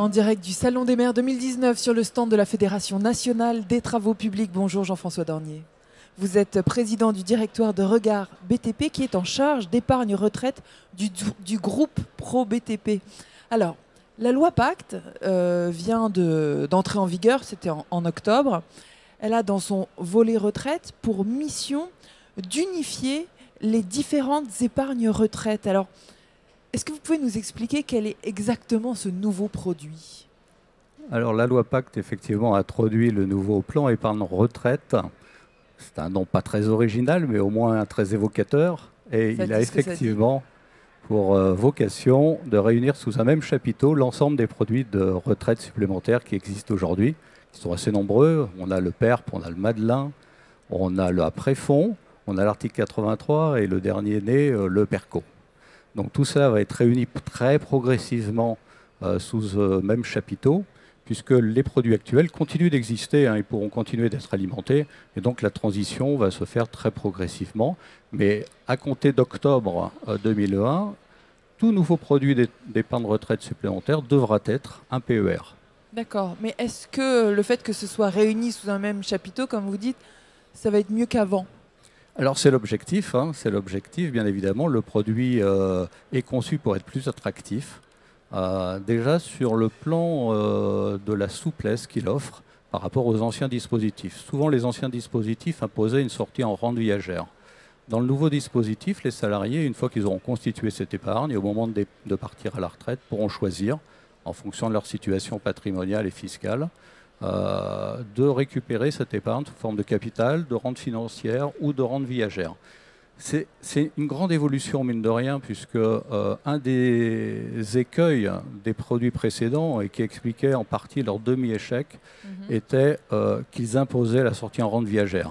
En direct du Salon des maires 2019 sur le stand de la Fédération nationale des travaux publics. Bonjour Jean-François Dornier. Vous êtes président du directoire de Regard BTP qui est en charge d'épargne retraite du groupe Pro BTP. Alors, la loi Pacte vient d'entrer en vigueur, c'était en octobre. Elle a dans son volet retraite pour mission d'unifier les différentes épargnes retraite. Alors, est-ce que vous pouvez nous expliquer quel est exactement ce nouveau produit? Alors la loi Pacte, effectivement, a introduit le nouveau plan épargne retraite. C'est un nom pas très original, mais au moins très évocateur. Et il a effectivement pour vocation de réunir sous un même chapiteau l'ensemble des produits de retraite supplémentaires qui existent aujourd'hui, qui sont assez nombreux. On a le PERP, on a le Madelin, on a le après-fonds, on a l'article 83 et le dernier né, le PERCO. Donc tout ça va être réuni très progressivement sous ce même chapiteau, puisque les produits actuels continuent d'exister, ils pourront continuer d'être alimentés, et donc la transition va se faire très progressivement. Mais à compter d'octobre 2020, tout nouveau produit d'épargne retraite supplémentaire devra être un PER. D'accord, mais est-ce que le fait que ce soit réuni sous un même chapiteau, comme vous dites, ça va être mieux qu'avant? Alors c'est l'objectif, bien évidemment. Le produit est conçu pour être plus attractif. Déjà sur le plan de la souplesse qu'il offre par rapport aux anciens dispositifs. Souvent les anciens dispositifs imposaient une sortie en rente viagère. Dans le nouveau dispositif, les salariés, une fois qu'ils auront constitué cette épargne, au moment de partir à la retraite, pourront choisir, en fonction de leur situation patrimoniale et fiscale, de récupérer cette épargne sous forme de capital, de rente financière ou de rente viagère. C'est une grande évolution, mine de rien, puisque un des écueils des produits précédents, et qui expliquait en partie leur demi-échec, était qu'ils imposaient la sortie en rente viagère.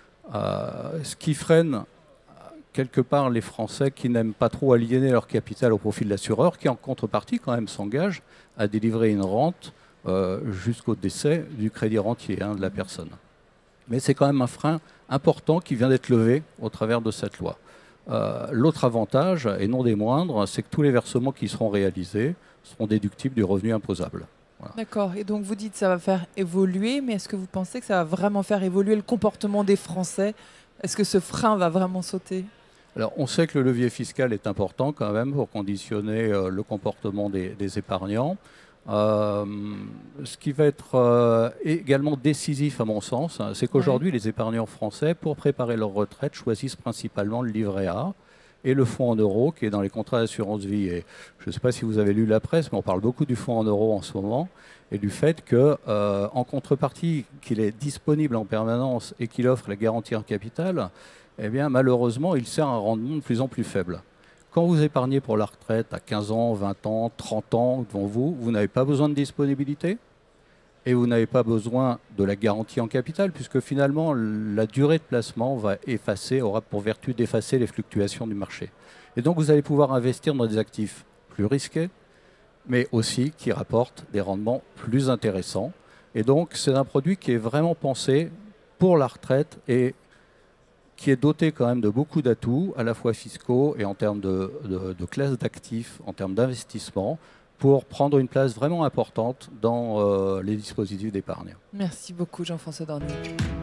Ce qui freine quelque part les Français qui n'aiment pas trop aliéner leur capital au profit de l'assureur, qui en contrepartie quand même s'engage à délivrer une rente jusqu'au décès du crédit rentier de la personne. Mais c'est quand même un frein important qui vient d'être levé au travers de cette loi. L'autre avantage, et non des moindres, c'est que tous les versements qui seront réalisés seront déductibles du revenu imposable. Voilà. D'accord, et donc vous dites que ça va faire évoluer, mais est-ce que vous pensez que ça va vraiment faire évoluer le comportement des Français? Est-ce que ce frein va vraiment sauter? Alors, on sait que le levier fiscal est important quand même pour conditionner le comportement des épargnants. Ce qui va être également décisif à mon sens, c'est qu'aujourd'hui les épargnants français, pour préparer leur retraite, choisissent principalement le livret A et le fonds en euros qui est dans les contrats d'assurance vie. Et je ne sais pas si vous avez lu la presse, mais on parle beaucoup du fonds en euros en ce moment et du fait que, en contrepartie qu'il est disponible en permanence et qu'il offre la garantie en capital, eh bien malheureusement il sert à un rendement de plus en plus faible. Quand vous épargnez pour la retraite à 15 ans, 20 ans, 30 ans devant vous, vous n'avez pas besoin de disponibilité et vous n'avez pas besoin de la garantie en capital puisque finalement la durée de placement aura pour vertu d'effacer les fluctuations du marché. Et donc vous allez pouvoir investir dans des actifs plus risqués mais aussi qui rapportent des rendements plus intéressants. Et donc c'est un produit qui est vraiment pensé pour la retraite et qui est doté quand même de beaucoup d'atouts, à la fois fiscaux et en termes de classe d'actifs, en termes d'investissement, pour prendre une place vraiment importante dans les dispositifs d'épargne. Merci beaucoup Jean-François Dornier.